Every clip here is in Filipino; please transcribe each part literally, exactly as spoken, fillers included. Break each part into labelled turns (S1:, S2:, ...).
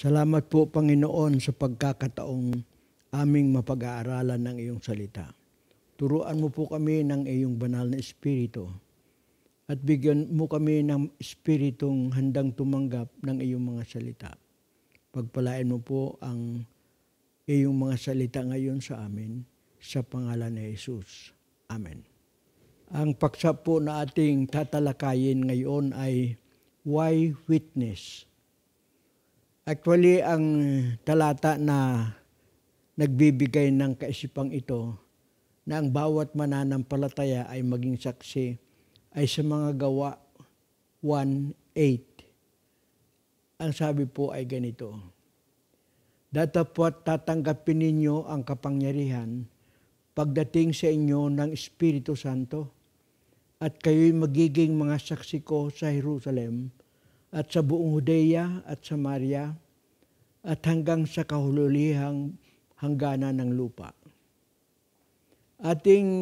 S1: Salamat po, Panginoon, sa pagkakataong aming mapag-aaralan ng iyong salita. Turuan mo po kami ng iyong banal na espiritu at bigyan mo kami ng espiritong handang tumanggap ng iyong mga salita. Pagpalain mo po ang iyong mga salita ngayon sa amin sa pangalan ni Jesus. Amen. Ang paksa po na ating tatalakayin ngayon ay why witness? Actually, ang talata na nagbibigay ng kaisipang ito na ang bawat mananampalataya ay maging saksi ay sa mga gawa one eight. Ang sabi po ay ganito, datapwat tatanggapin ninyo ang kapangyarihan pagdating sa inyo ng Espiritu Santo at kayo'y magiging mga saksi ko sa Jerusalem at sa buong Judea at Samaria at hanggang sa kahululihang hangganan ng lupa. Ating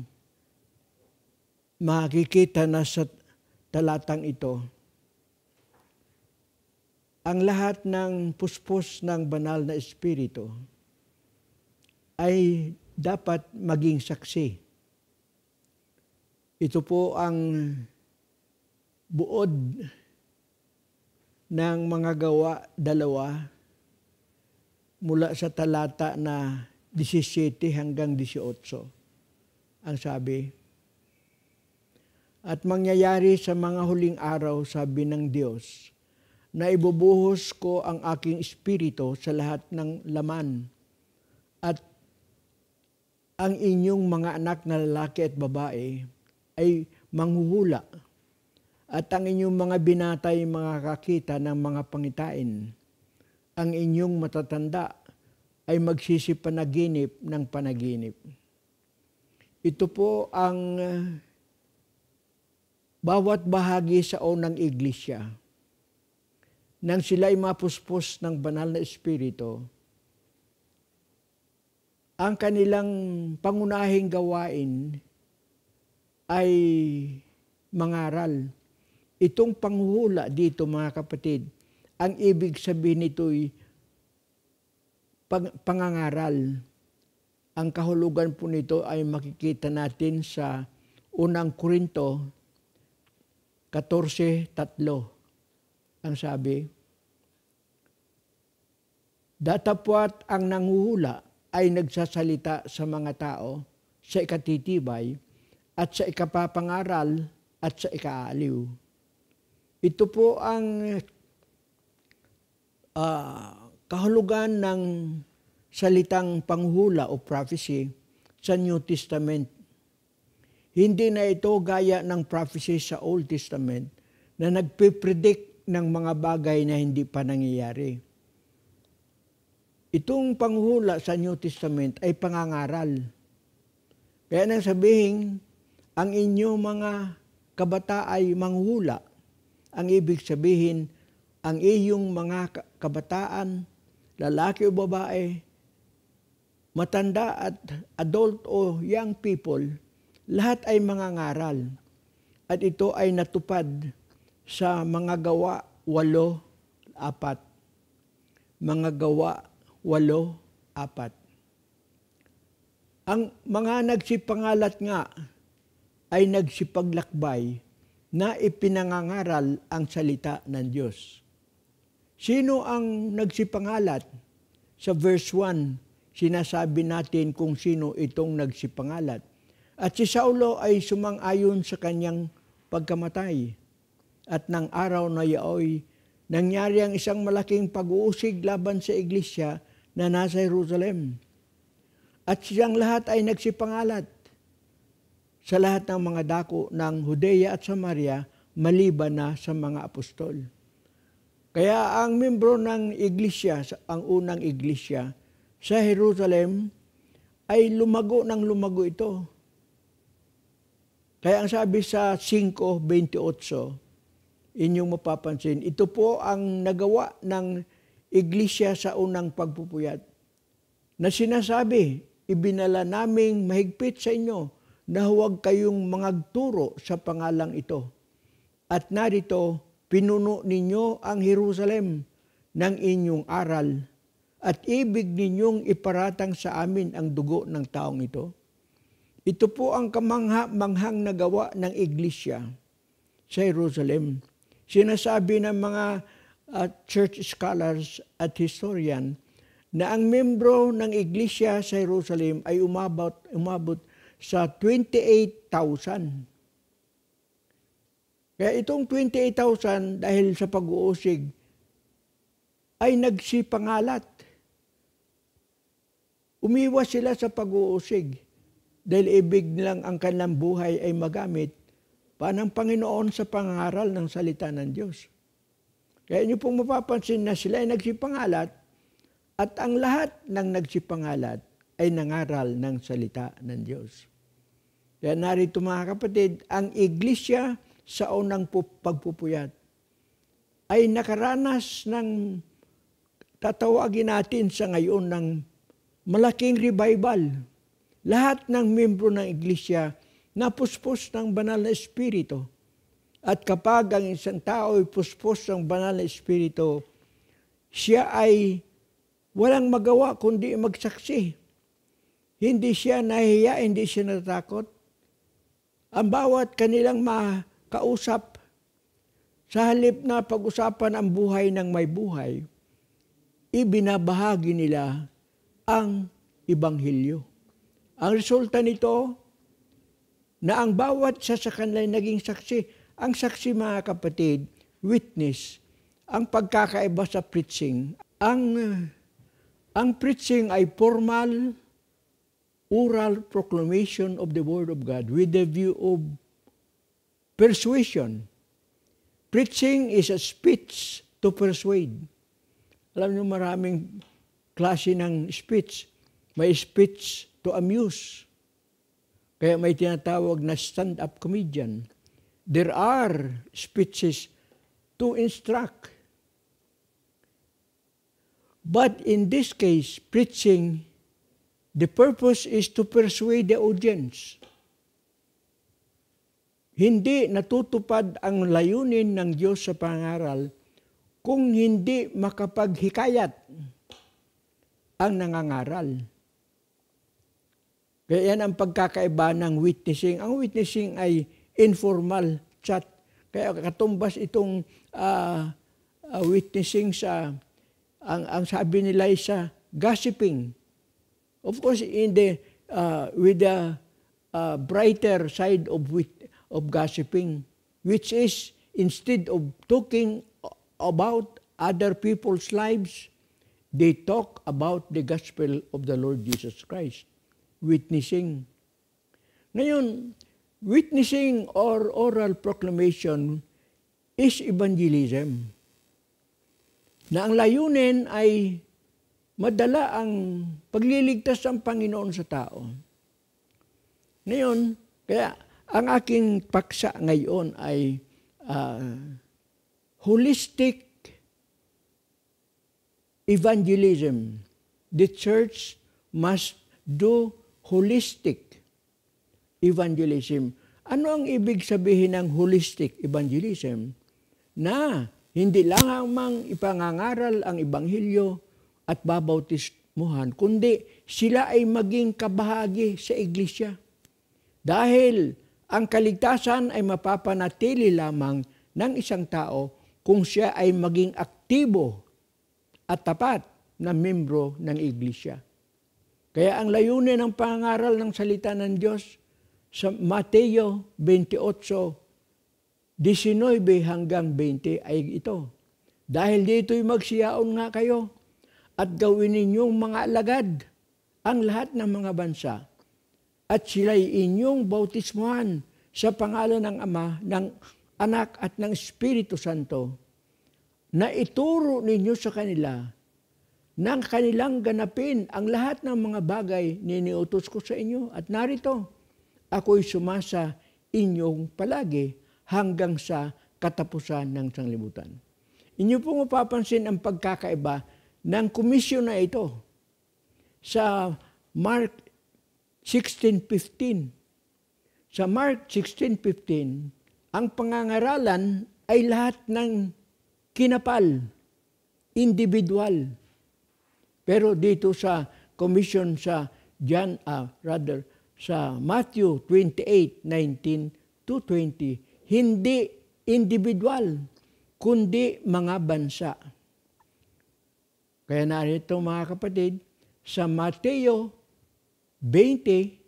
S1: makikita na sa talatang ito, ang lahat ng puspos ng banal na espiritu ay dapat maging saksi. Ito po ang buod ng mga gawa dalawa mula sa talata na seventeen hanggang eighteen. Ang sabi, at mangyayari sa mga huling araw, sabi ng Diyos, na ibubuhos ko ang aking espiritu sa lahat ng laman at ang inyong mga anak na lalaki at babae ay manghuhula at ang inyong mga binatay makakakita ng mga pangitain. Ang inyong matatanda ay magsisipanaginip ng panaginip. Ito po ang uh, bawat bahagi sa unang iglesia. Nang sila'y mapuspos ng banal na espiritu, ang kanilang pangunahing gawain ay mangaral. Itong panghuhula dito, mga kapatid, ang ibig sabihin nito'y pang, pangangaral. Ang kahulugan po nito ay makikita natin sa unang Korinto fourteen three. Ang sabi, datapwat ang nanghuhula ay nagsasalita sa mga tao sa ikatitibay at sa ikapapangaral at sa ikaaliw. Ito po ang uh, kahulugan ng salitang panghula o prophecy sa New Testament. Hindi na ito gaya ng prophecy sa Old Testament na nagpipredict ng mga bagay na hindi pa nangyayari. Itong panghula sa New Testament ay pangangaral. Kaya nang sabihin, ang inyong mga kabata ay manghula. Ang ibig sabihin, ang iyong mga kabataan, lalaki o babae, matanda at adult o young people, lahat ay mangangaral. At ito ay natupad sa mga gawa walo, apat. Mga gawa walo, apat. Ang mga nagsipangalat nga ay nagsipaglakbay na ipinangangaral ang salita ng Diyos. Sino ang nagsipangalat? Sa verse one, sinasabi natin kung sino itong nagsipangalat. At si Saulo ay sumang-ayon sa kanyang pagkamatay. At ng araw na yaoy, nangyari ang isang malaking pag-uusig laban sa iglesia na nasa Jerusalem. At siyang lahat ay nagsipangalat sa lahat ng mga dako ng Judea at Samaria, maliban na sa mga apostol. Kaya ang membro ng iglesia, ang unang iglesia sa Jerusalem, ay lumago ng lumago ito. Kaya ang sabi sa five twenty-eight, inyong mapapansin, ito po ang nagawa ng iglesia sa unang pagpupuyat. Na sinasabi, ibinala naming mahigpit sa inyo na huwag kayong mangagturo sa pangalang ito. At narito, pinuno ninyo ang Jerusalem ng inyong aral at ibig ninyong iparatang sa amin ang dugo ng taong ito? Ito po ang kamangha-manghang nagawa ng iglesia sa Jerusalem. Sinasabi ng mga uh, church scholars at historian na ang membro ng iglesia sa Jerusalem ay umabot, umabot sa twenty-eight thousand. Kaya itong twenty-eight thousand dahil sa pag-uusig ay nagsipangalat. Umiwas sila sa pag-uusig dahil ibig nilang ang kanilang buhay ay magamit pa ng Panginoon sa pangaral ng salita ng Diyos. Kaya niyo pong mapapansin na sila ay nagsipangalat at ang lahat ng nagsipangalat ay nangaral ng salita ng Diyos. Kaya narito mga kapatid, ang iglesia sa unang pagpupuyat ay nakaranas ng tatawagin natin sa ngayon ng malaking revival. Lahat ng membro ng iglesia napuspos ng banal na espiritu. At kapag ang isang tao ay puspos ng banal na espiritu, siya ay walang magawa kundi magsaksi. Hindi siya nahihiya, hindi siya natatakot. Ang bawat kanilang makausap, sa halip na pag-usapan ang buhay ng may buhay, ibinabahagi nila ang Ebanghelyo. Ang resulta nito, na ang bawat sa sa kanila naging saksi. Ang saksi mga kapatid, witness, ang pagkakaiba sa preaching. Ang, ang preaching ay formal, oral proclamation of the Word of God with the view of persuasion. Preaching is a speech to persuade. Alam niyo maraming klase ng speech. May speech to amuse. Kaya may tinatawag na stand-up comedian. There are speeches to instruct. But in this case, preaching, the purpose is to persuade the audience. Hindi natutupad ang layunin ng Diyos sa pangaral kung hindi makapaghikayat ang nangangaral. Kaya yan ang pagkakaiba ng witnessing. Ang witnessing ay informal chat. Kaya katumbas itong uh, uh, witnessing sa, ang, ang sabi nila ay sa gossiping. Of course, in the, uh, with the uh, brighter side of, wit, of gossiping, which is instead of talking about other people's lives, they talk about the gospel of the Lord Jesus Christ. Witnessing. Ngayon, witnessing or oral proclamation is evangelism. Na ang layunin ay madala ang pagliligtas ng Panginoon sa tao. Ngayon, kaya ang aking paksa ngayon ay uh, holistic evangelism. The church must do holistic evangelism. Ano ang ibig sabihin ng holistic evangelism? Na hindi lang mang ipangangaral ang Ebanghelyo at babautismuhan, kundi sila ay maging kabahagi sa iglesia. Dahil ang kaligtasan ay mapapanatili lamang ng isang tao kung siya ay maging aktibo at tapat na membro ng iglesia. Kaya ang layunin ng pangaral ng salita ng Diyos sa Mateo twenty-eight, nineteen hanggang twenty ay ito. Dahil dito'y magsiyaon nga kayo at gawin ninyong mga alagad ang lahat ng mga bansa at sila'y inyong bautismuhan sa pangalan ng Ama, ng Anak at ng Espiritu Santo na ituro ninyo sa kanila nang kanilang ganapin ang lahat ng mga bagay niniutos ko sa inyo. At narito, ako'y sumasa inyong palagi hanggang sa katapusan ng sanglibutan. Inyo pong mapapansin ang pagkakaiba ng komisyon na ito sa Mark sixteen fifteen. Sa Mark sixteen fifteen, ang pangangaralan ay lahat ng kinapal. individual. Pero dito sa commission sa John, uh, rather, sa Matthew twenty-eight, nineteen to twenty, hindi individual, kundi mga bansa. Kaya narito mga kapatid, sa Mateo twenty,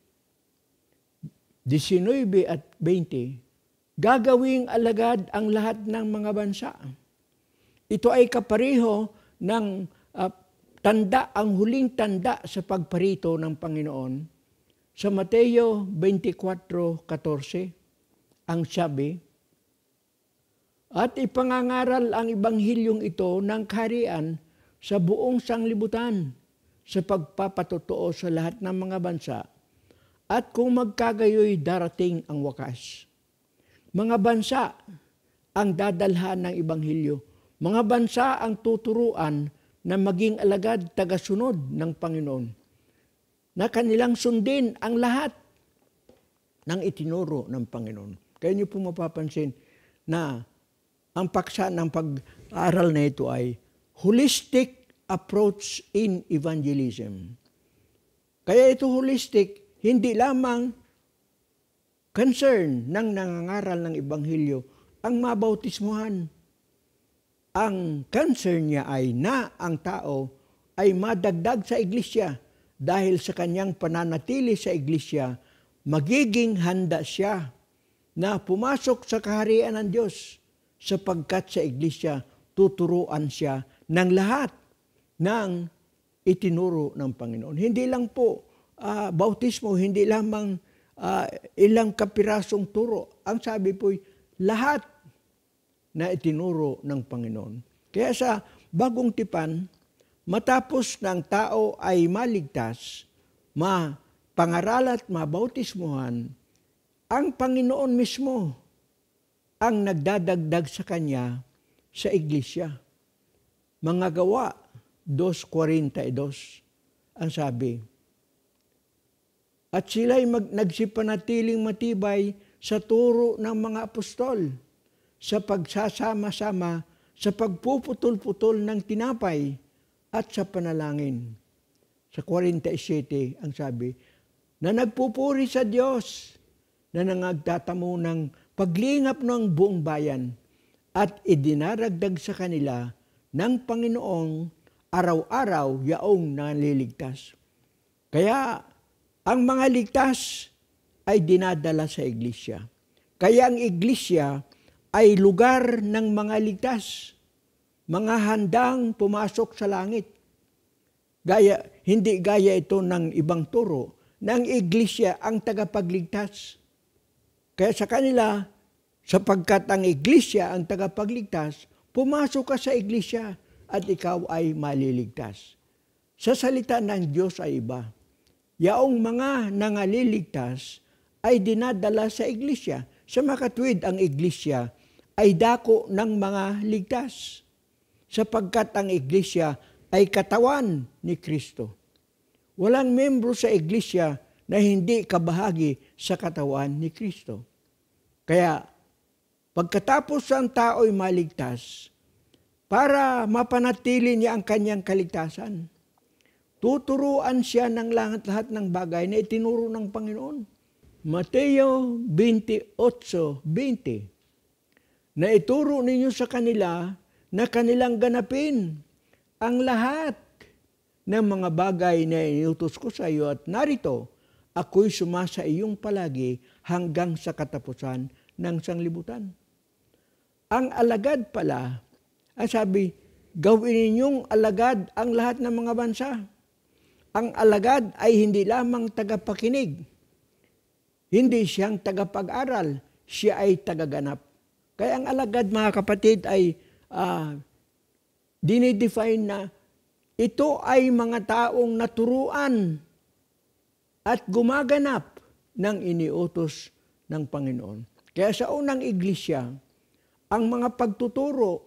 S1: nineteen at twenty, gagawing alagad ang lahat ng mga bansa. Ito ay kapareho ng uh, tanda, ang huling tanda sa pagparito ng Panginoon. Sa Mateo twenty-four, fourteen, ang sabi, at ipangangaral ang ebanghilyong ito ng kaharian sa buong sanglibutan sa pagpapatotoo sa lahat ng mga bansa, at kung magkagayoy darating ang wakas. Mga bansa ang dadalhan ng ebanghilyo. Mga bansa ang tuturuan na maging alagad tagasunod ng Panginoon, na kanilang sundin ang lahat ng itinuro ng Panginoon. Kaya niyo po mapapansin na ang paksa ng pag-aaral na ito ay holistic approach in evangelism. Kaya ito holistic, hindi lamang concern ng nangangaral ng Ebanghelyo ang mabautismuhan. Ang concern niya ay na ang tao ay madagdag sa iglesia dahil sa kanyang pananatili sa iglesia, magiging handa siya na pumasok sa kaharian ng Diyos sapagkat sa iglesia tuturuan siya ng lahat ng itinuro ng Panginoon. Hindi lang po uh, bautismo, hindi lamang uh, ilang kapirasong turo. Ang sabi po, lahat na itinuro ng Panginoon. Kaya sa bagong tipan, matapos ng tao ay maligtas, mapangaral at mabautismuhan, ang Panginoon mismo ang nagdadagdag sa kanya sa iglesia. Mga Gawa two forty-two, ang sabi, at sila'y mag, nagsipanatiling matibay sa turo ng mga apostol, sa pagsasama-sama, sa pagpuputol-putol ng tinapay, at sa panalangin. Sa forty-seven, ang sabi, na nagpupuri sa Diyos, na nangagtatamo ng paglingap ng buong bayan, at idinaragdag sa kanila ng Panginoong araw-araw yaong naliligtas. Kaya ang mga ligtas ay dinadala sa iglesia. Kaya ang iglesia ay lugar ng mga ligtas, mga handang pumasok sa langit. Gaya, hindi gaya ito ng ibang turo, ng iglesia ang tagapagligtas. Kaya sa kanila, sapagkat ang iglesia ang tagapagligtas, pumasok ka sa iglesia at ikaw ay maliligtas. Sa salita ng Diyos ay iba. Yaong mga nangaliligtas ay dinadala sa iglesia. Sa makatwid, ang iglesia ay dako ng mga ligtas, sapagkat ang iglesia ay katawan ni Kristo. Walang membro sa iglesia na hindi kabahagi sa katawan ni Kristo. Kaya, pagkatapos ang tao'y maligtas, para mapanatili niya ang kanyang kaligtasan, tuturuan siya ng lahat-lahat ng bagay na itinuro ng Panginoon. Mateo twenty-eight twenty, na ituro ninyo sa kanila na kanilang ganapin ang lahat ng mga bagay na inutos ko sa iyo, at narito, ako'y sumasa iyong palagi hanggang sa katapusan ng sanglibutan. Ang alagad pala, ang sabi, gawin ninyong alagad ang lahat ng mga bansa. Ang alagad ay hindi lamang tagapakinig. Hindi siyang tagapag-aral, siya ay tagaganap. Kaya ang alagad, mga kapatid, ay uh, dinidefine na ito ay mga taong naturuan at gumaganap ng iniutos ng Panginoon. Kaya sa unang iglesia, ang mga pagtuturo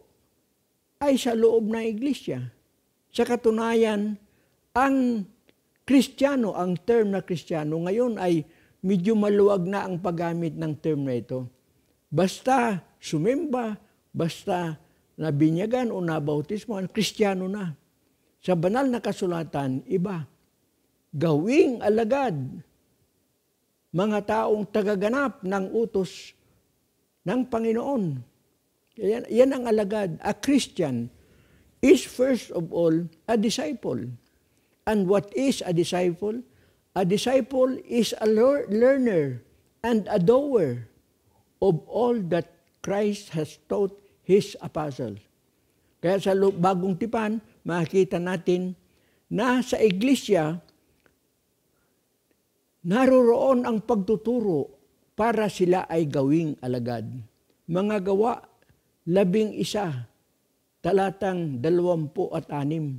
S1: ay sa loob ng iglesia. Sa katunayan, ang Kristiyano, ang term na Kristiyano, ngayon ay medyo maluwag na ang paggamit ng term na ito. Basta sumimba, basta nabinyagan o nabautismohan, Kristiyano na. Sa banal na kasulatan, iba. Gawing alagad, mga taong tagaganap ng utos ng Panginoon. Yan, yan ang alagad. A Christian is first of all a disciple. And what is a disciple? A disciple is a learner and a doer of all that Christ has taught His apostles. Kaya sa bagong tipan, makikita natin na sa iglesia, naroroon ang pagtuturo para sila ay gawing alagad. Mga gawa, labing isa, talatang dalawampu at anim.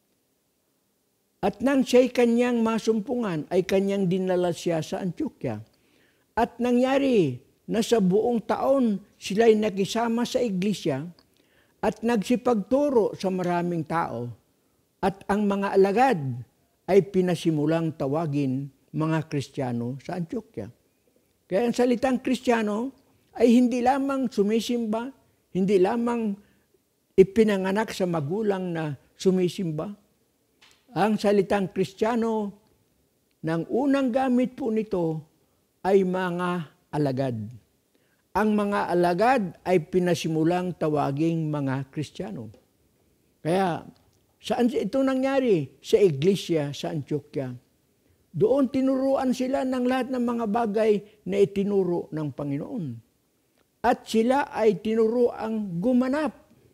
S1: At nang siya'y kanyang masumpungan, ay kanyang dinala siya sa Antioquia. At nangyari na sa buong taon sila'y nakisama sa iglesia at nagsipagturo sa maraming tao. At ang mga alagad ay pinasimulang tawagin mga Kristiyano sa Antioquia. Kaya ang salitang Kristiyano ay hindi lamang sumisimba, hindi lamang ipinanganak sa magulang na sumisimba. Ang salitang Kristiyano, ng unang gamit po nito ay mga alagad. Ang mga alagad ay pinasimulang tawaging mga Kristiyano. Kaya saan ito nangyari? Sa iglesia sa Antioquia. Doon tinuruan sila ng lahat ng mga bagay na itinuro ng Panginoon. At sila ay tinuruang gumanap.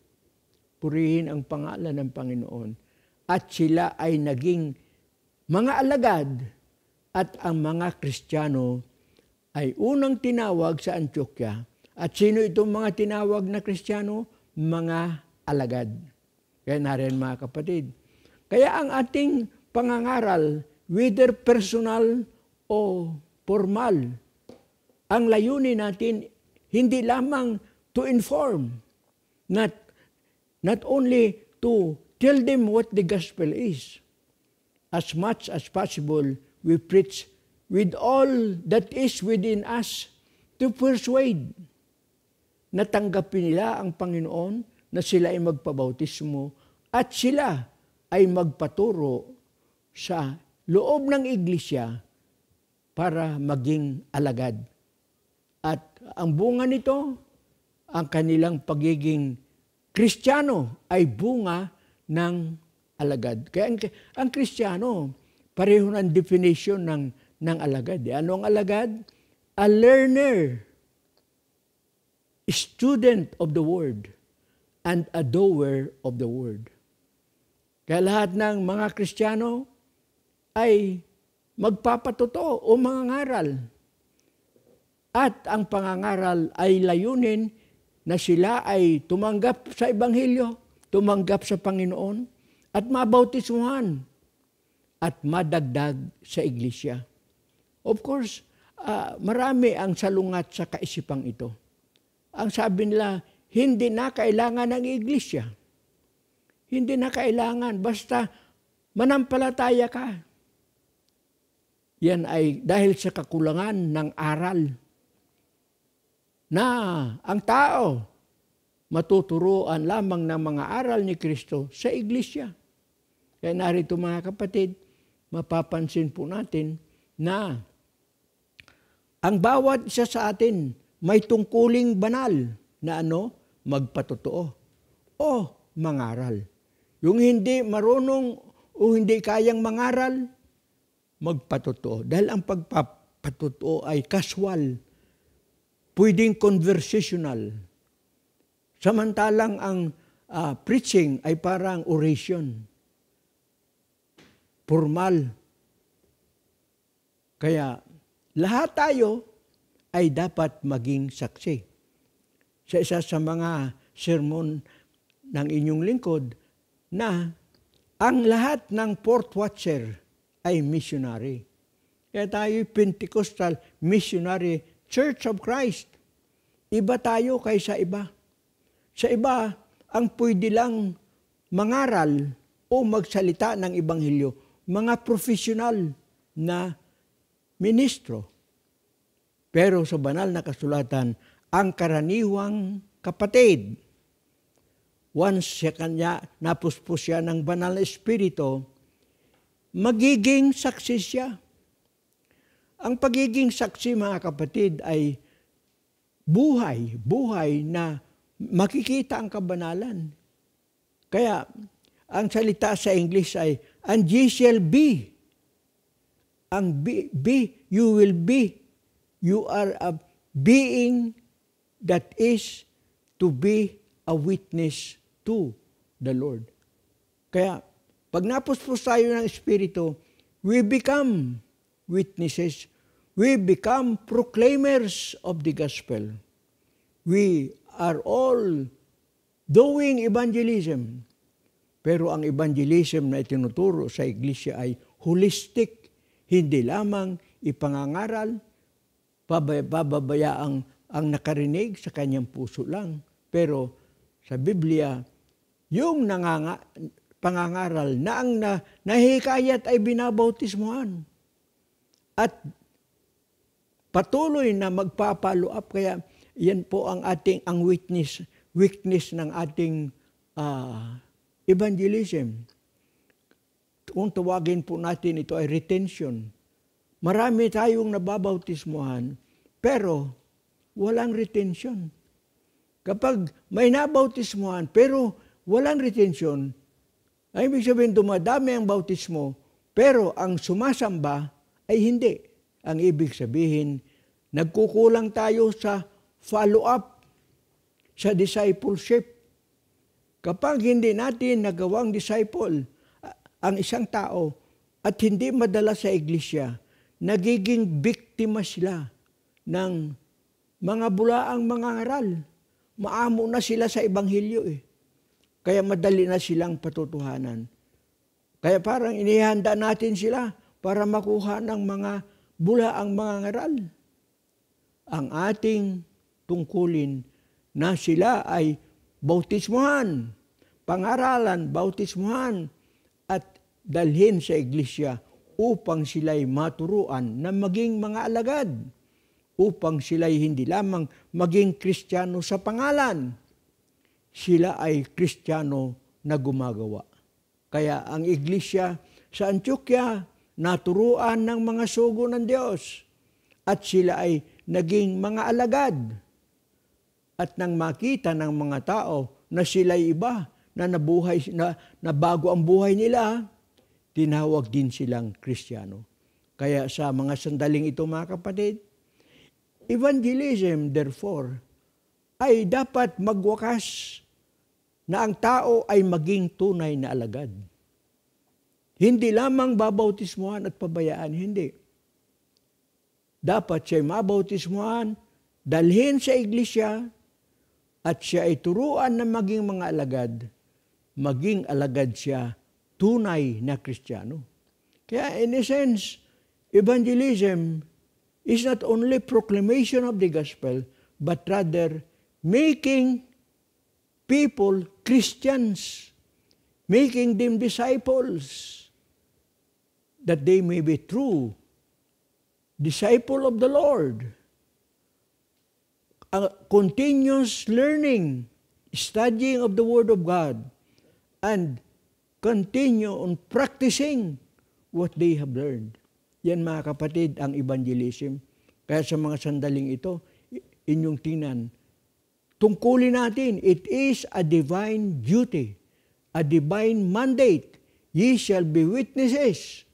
S1: Purihin ang pangalan ng Panginoon. At sila ay naging mga alagad at ang mga Kristiyano ay unang tinawag sa Antioquia. At sino itong mga tinawag na Kristiyano? Mga alagad. Kaya narin mga kapatid. Kaya ang ating pangangaral, whether personal o formal, ang layunin natin hindi lamang to inform, not, not only to tell them what the gospel is. As much as possible, we preach with all that is within us to persuade. Natanggapin nila ang Panginoon na sila ay magpabautismo at sila ay magpaturo sa loob ng iglesia para maging alagad. At ang bunga nito, ang kanilang pagiging Kristiyano ay bunga ng alagad. Kaya ang, ang Kristiyano, pareho ng definition ng, ng alagad. Ano ang alagad? A learner, a student of the word, and a doer of the word. Kaya lahat ng mga Kristiyano ay magpapatotoo o mangangaral. At ang pangangaral ay layunin na sila ay tumanggap sa Ebanghelyo, tumanggap sa Panginoon, at mabautismuhan, at madagdag sa iglesia. Of course, uh, marami ang salungat sa kaisipang ito. Ang sabi nila, hindi na kailangan ng iglesia. Hindi na kailangan, basta manampalataya ka. Yan ay dahil sa kakulangan ng aral na ang tao matuturuan lamang ng mga aral ni Kristo sa iglesia. Kaya narito mga kapatid, mapapansin po natin na ang bawat isa sa atin may tungkuling banal na ano? Magpatotoo o mangaral. Yung hindi marunong o hindi kayang mangaral, magpatotoo. Dahil ang pagpapatotoo ay casual, pwedeng conversational. Samantalang ang uh, preaching ay parang oration. Formal. Kaya lahat tayo ay dapat maging saksi. Sa isa sa mga sermon ng inyong lingkod na ang lahat ng port watcher ay missionary. Kaya tayo Pentecostal Missionary Church of Christ. Iba tayo kaysa iba. Sa iba, ang pwede lang mangaral o magsalita ng Ebanghelyo, mga profesional na ministro. Pero sa banal na kasulatan, ang karaniwang kapatid once siya kanya, napuspos siya ng banal na espiritu, magiging saksi siya. Ang pagiging saksi, mga kapatid, ay buhay, buhay na makikita ang kabanalan. Kaya, ang salita sa English ay, and ye shall be. Ang be, be, you will be. You are a being that is to be a witness to the Lord. Kaya, pag napuspos tayo ng Espiritu, we become witnesses. We become proclaimers of the gospel. We are all doing evangelism. Pero ang evangelism na itinuturo sa iglesia ay holistic, hindi lamang ipangangaral, pababaya ang, ang nakarinig sa kanyang puso lang. Pero sa Biblia, yung nanganga, pangangaral na ang na, nahihikayat ay binabautismuhan. At patuloy na magpa-follow up. Kaya yan po ang ating ang witness, witness ng ating uh, evangelism. Kung tawagin po natin ito ay retention. Marami tayong nababautismuhan, pero walang retention. Kapag may nabautismuhan, pero walang retention, ay ibig sabihin dumadami ang bautismo, pero ang sumasamba ay hindi. Ang ibig sabihin, nagkukulang tayo sa follow-up, sa discipleship. Kapag hindi natin nagawang disciple ang isang tao at hindi madala sa iglesia, nagiging biktima sila ng mga bulaang mga ngaral. Maamo na sila sa Ebanghelyo eh. Kaya madali na silang patutuhanan. Kaya parang inihanda natin sila para makuha ng mga bulaang mga ngaral. Ang ating tungkulin na sila ay bautismuhan, pangaralan, bautismuhan, at dalhin sa iglesia upang sila'y maturuan na maging mga alagad, upang sila'y hindi lamang maging Kristiyano sa pangalan, sila ay Kristiyano na gumagawa. Kaya ang iglesia sa Antioquia, naturuan ng mga sugo ng Diyos, at sila ay naging mga alagad. At nang makita ng mga tao na sila'y iba, na nabuhay, na, na bago ang buhay nila, tinawag din silang Kristiyano. Kaya sa mga sandaling ito, mga kapatid, evangelism, therefore, ay dapat magwakas na ang tao ay maging tunay na alagad. Hindi lamang babautismuhan at pabayaan, hindi. Dapat siya'y mabautismuhan, dalhin sa iglesia, at siya ay turuan na maging mga alagad, maging alagad siya, tunay na Kristiyano. Kaya in a sense, evangelism is not only proclamation of the gospel, but rather making people Christians, making them disciples, that they may be true disciple of the Lord. A continuous learning, studying of the Word of God, and continue on practicing what they have learned. Yan, mga kapatid, ang evangelism. Kaya sa mga sandaling ito, inyong tingnan, tungkulin natin, it is a divine duty, a divine mandate. Ye shall be witnesses.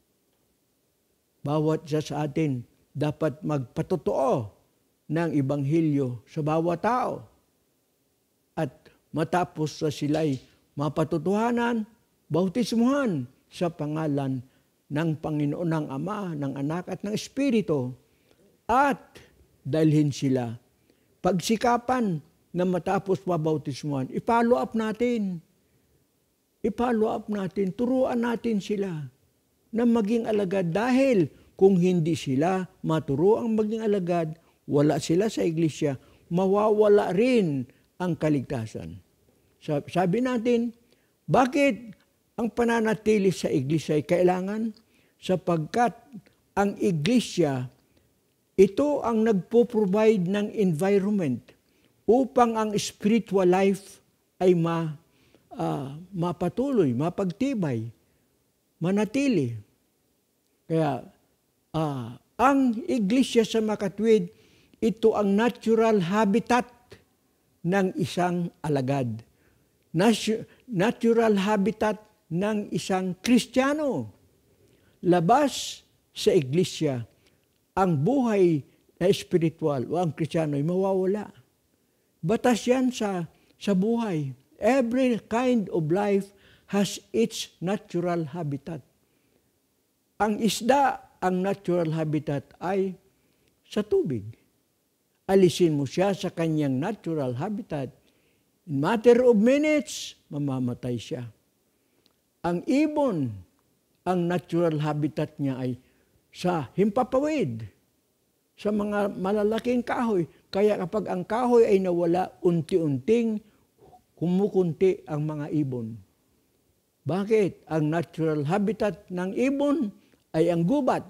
S1: Bawat isa sa atin dapat magpatotoo ng Ebanghelyo sa bawat tao. At matapos na sila'y mapatutuhanan, bautismuhan sa pangalan ng Panginoon, ng Ama, ng Anak at ng Espiritu, at dalhin sila. Pagsikapan na matapos mabautismuhan, i-follow up natin. I-follow up natin, turuan natin sila na maging alagad, dahil kung hindi sila maturo ang maging alagad, wala sila sa iglesia, mawawala rin ang kaligtasan. Sabi natin, bakit ang pananatili sa iglesia ay kailangan? Sapagkat ang iglesia, ito ang nagpo-provide ng environment upang ang spiritual life ay ma, uh, mapatuloy, mapagtibay, manatili. Kaya uh, ang iglesia sa makatwid, ito ang natural habitat ng isang alagad. Natural habitat ng isang Kristiyano. Labas sa iglesia, ang buhay na espiritual o ang Kristiyano ay mawawala. Batas yan sa, sa buhay. Every kind of life has its natural habitat. Ang isda, ang natural habitat ay sa tubig. Alisin mo siya sa kanyang natural habitat, in matter of minutes, mamamatay siya. Ang ibon, ang natural habitat niya ay sa himpapawid, sa mga malalaking kahoy. Kaya kapag ang kahoy ay nawala, unti-unting kumukunti ang mga ibon. Bakit? Ang natural habitat ng ibon ay ang gubat.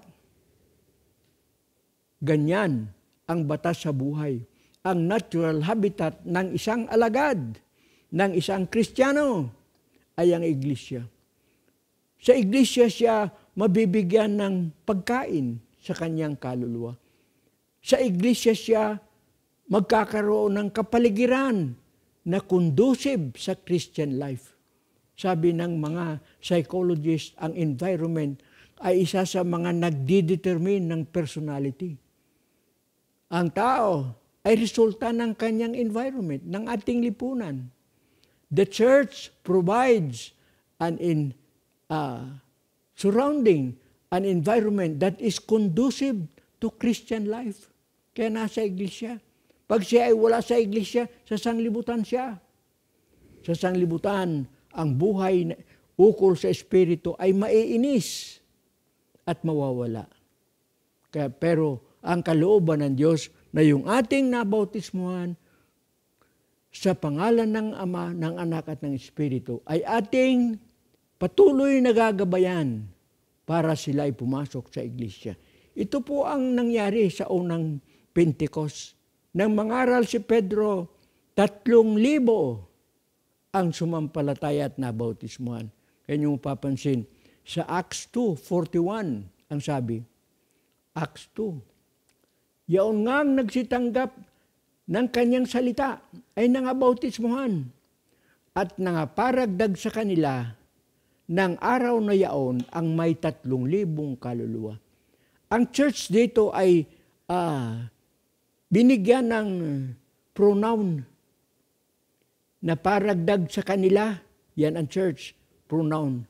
S1: Ganyan ang batas sa buhay. Ang natural habitat ng isang alagad, ng isang Kristiyano, ay ang iglesia. Sa iglesia siya mabibigyan ng pagkain sa kanyang kaluluwa. Sa iglesia siya magkakaroon ng kapaligiran na conducive sa Christian life. Sabi ng mga psychologists, ang environment ay isa sa mga nagdidetermine ng personality. Ang tao ay resulta ng kanyang environment, ng ating lipunan. The church provides an in Uh, surrounding an environment that is conducive to Christian life. Kaya nasa iglesia. Pag siya ay wala sa iglesia, sa sanglibutan siya. Sa sanglibutan, ang buhay ukol sa Espiritu ay maiinis at mawawala. Kaya, pero ang kalooban ng Diyos na yung ating nabautismuhan sa pangalan ng Ama, ng Anak at ng Espiritu ay ating patuloy nagagabayan para sila ay pumasok sa iglesia. Ito po ang nangyari sa unang Pentecost. Nang mangaral si Pedro, tatlong libo ang sumampalataya at nabautismuhan. Kaya nyo papansin, sa Acts two forty-one, ang sabi, Acts two, yaon ngang nagsitanggap ng kanyang salita ay nangabautismuhan at nangaparagdag sa kanila ng araw na yaon ang may tatlong libong kaluluwa. Ang church dito ay uh, binigyan ng pronoun na paragdag sa kanila. Yan ang church, pronoun.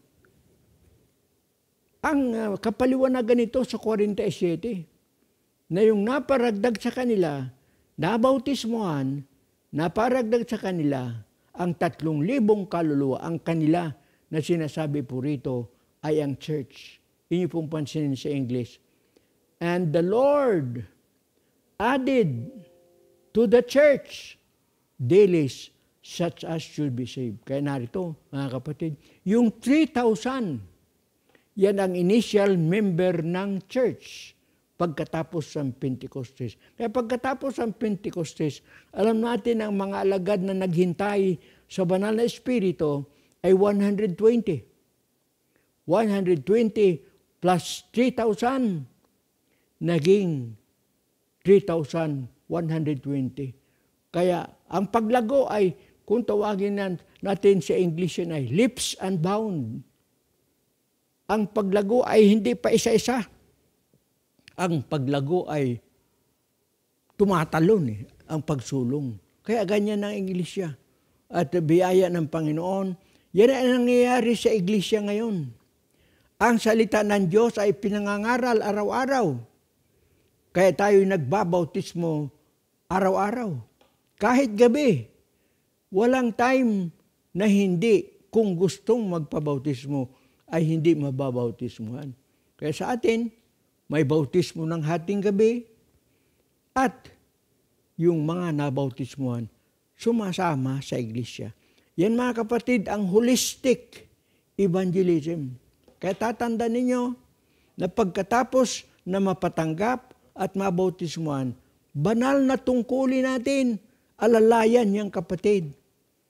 S1: Ang uh, kapaliwanagan nito sa forty-seven, na yung naparagdag sa kanila, nabautismuhan, naparagdag sa kanila, ang tatlong libong kaluluwa, ang kanila na sinasabi po rito ay ang church. Inyo pong pansinin sa English. And the Lord added to the church daily such as should be saved. Kaya narito, mga kapatid, yung three thousand, yan ang initial member ng church pagkatapos ng Pentecostes. Kaya pagkatapos ng Pentecostes, alam natin ang mga alagad na naghintay sa banal na Espiritu ay one hundred twenty. one hundred twenty plus three thousand, naging three thousand one hundred twenty. Kaya ang paglago ay, kung tawagin natin sa English yun ay leaps and bounds. Ang paglago ay hindi pa isa-isa. Ang paglago ay tumatalon eh, ang pagsulong. Kaya ganyan ang iglesia. At biyaya ng Panginoon, yan ang nangyayari sa iglesia ngayon. Ang salita ng Diyos ay pinangangaral araw-araw. Kaya tayo nagbabautismo araw-araw. Kahit gabi, walang time na hindi, kung gustong magpabautismo, ay hindi mababautismuhan. Kaya sa atin, may bautismo ng hating gabi at yung mga nabautismuhan sumasama sa iglesia. Yan mga kapatid, ang holistic evangelism. Kaya tatanda ninyo na pagkatapos na mapatanggap at mabautismuhan, banal na tungkulin natin, alalayan niyang kapatid.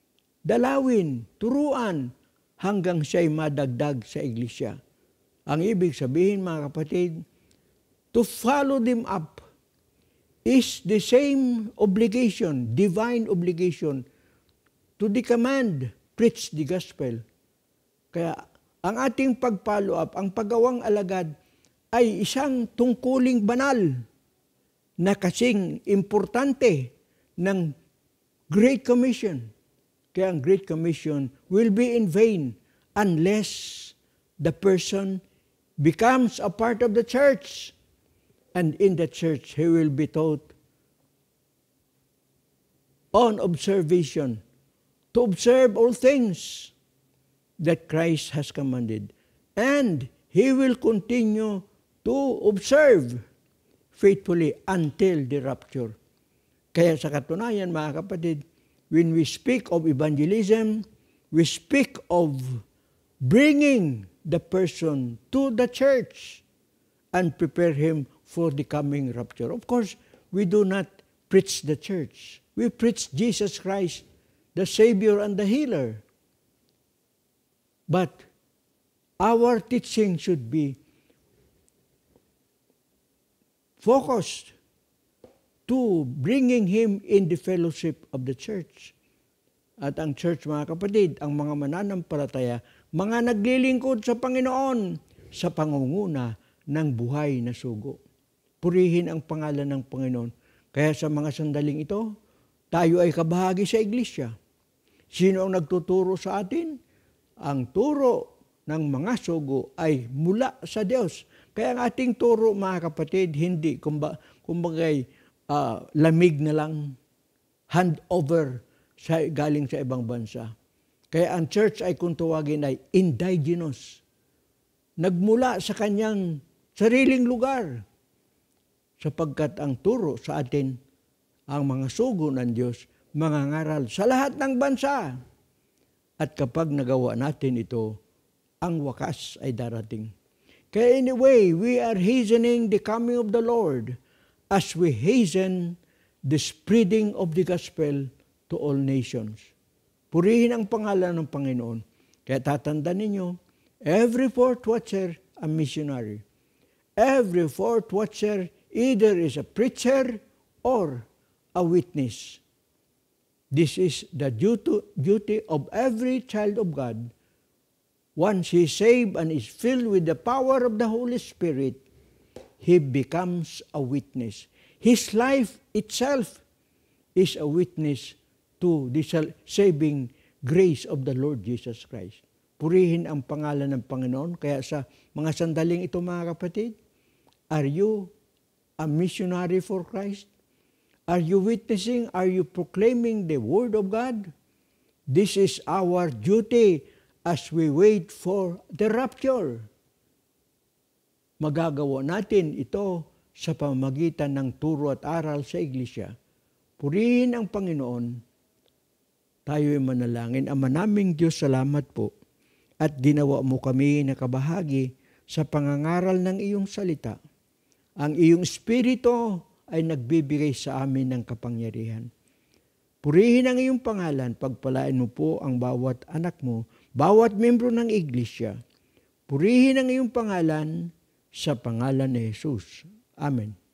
S1: dalawin, turuan, hanggang siya'y madagdag sa iglesia. Ang ibig sabihin, mga kapatid, to follow them up is the same obligation, divine obligation, to the command, preach the gospel. Kaya ang ating pag-follow up, ang paggawang alagad, ay isang tungkuling banal na kasing importante ng Great Commission. Kaya ang Great Commission will be in vain unless the person becomes a part of the church. And in the church, he will be taught on observation, to observe all things that Christ has commanded. And he will continue to observe faithfully until the rapture. Kaya sa katunayan, mga kapatid, when we speak of evangelism, we speak of bringing the person to the church and prepare him for the coming rapture. Of course, we do not preach the church. We preach Jesus Christ, the Savior and the Healer. But our teaching should be focused to bringing him in the fellowship of the church. At ang church, mga kapatid, ang mga mananampalataya, mga naglilingkod sa Panginoon sa pangunguna ng buhay na sugo. Purihin ang pangalan ng Panginoon. Kaya sa mga sandaling ito, tayo ay kabahagi sa iglesia. Sino ang nagtuturo sa atin? Ang turo ng mga sugo ay mula sa Diyos. Kaya ang ating turo, mga kapatid, hindi kumba, kumbagay uh, lamig na lang, hand over sa, galing sa ibang bansa. Kaya ang church ay kung tawagin ay indigenous. Nagmula sa kanyang sariling lugar. Sapagkat ang turo sa atin, ang mga sugo ng Diyos, mangangaral sa lahat ng bansa. At kapag nagawa natin ito, ang wakas ay darating. Kaya anyway, we are hastening the coming of the Lord as we hasten the spreading of the gospel to all nations. Purihin ang pangalan ng Panginoon. Kaya tatandaan ninyo, every fourth watcher, a missionary. Every fourth watcher either is a preacher or a witness. This is the duty of every child of God. Once he is saved and is filled with the power of the Holy Spirit, he becomes a witness. His life itself is a witness to the saving grace of the Lord Jesus Christ. Purihin ang pangalan ng Panginoon. Kaya sa mga sandaling ito, mga kapatid, are you a missionary for Christ? Are you witnessing? Are you proclaiming the Word of God? This is our duty as we wait for the rapture. Magagawa natin ito sa pamamagitan ng turo at aral sa iglesia. Purihin ang Panginoon. Tayo'y manalangin. Ama naming Diyos, salamat po. At ginawa mo kami na kabahagi sa pangangaral ng iyong salita. Ang iyong Espiritu ay nagbibigay sa amin ng kapangyarihan. Purihin ang iyong pangalan, pagpalain mo po ang bawat anak mo, bawat membro ng iglesia. Purihin ang iyong pangalan sa pangalan ni Jesus. Amen.